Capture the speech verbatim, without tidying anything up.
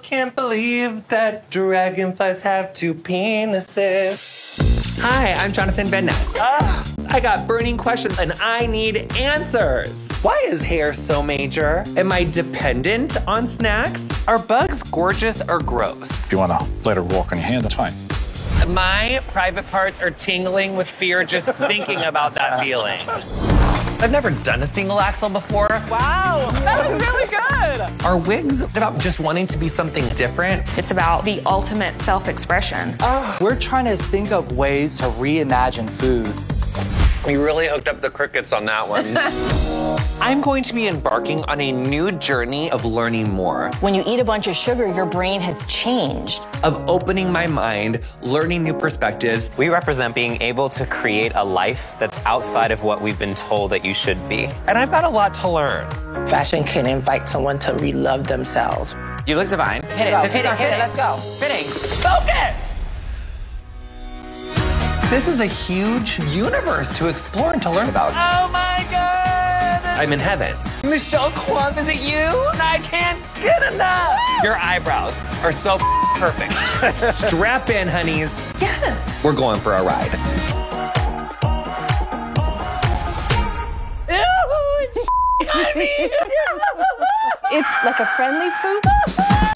can't believe that dragonflies have two penises. Hi, I'm Jonathan Van Ness. Ah, I got burning questions and I need answers. Why is hair so major? Am I dependent on snacks? Are bugs gorgeous or gross? If you want to let her walk on your hand, that's fine. My private parts are tingling with fear just thinking about that feeling. I've never done a single axle before. Wow, that was really good. Are wigs about just wanting to be something different? It's about the ultimate self-expression. Uh, we're trying to think of ways to reimagine food. We really hooked up the crickets on that one. I'm going to be embarking on a new journey of learning more. When you eat a bunch of sugar, your brain has changed. Of opening my mind, learning new perspectives. We represent being able to create a life that's outside of what we've been told that you should be. And I've got a lot to learn. Fashion can invite someone to re-love themselves. You look divine. Hit it, hit it, hit it, let's go. Fitting. Focus! This is a huge universe to explore and to learn about. Oh my God! I'm in heaven. Michelle Kwan, is it you? I can't get enough! Your eyebrows are so perfect. Strap in, honeys. Yes! We're going for a ride. It's like a friendly poop.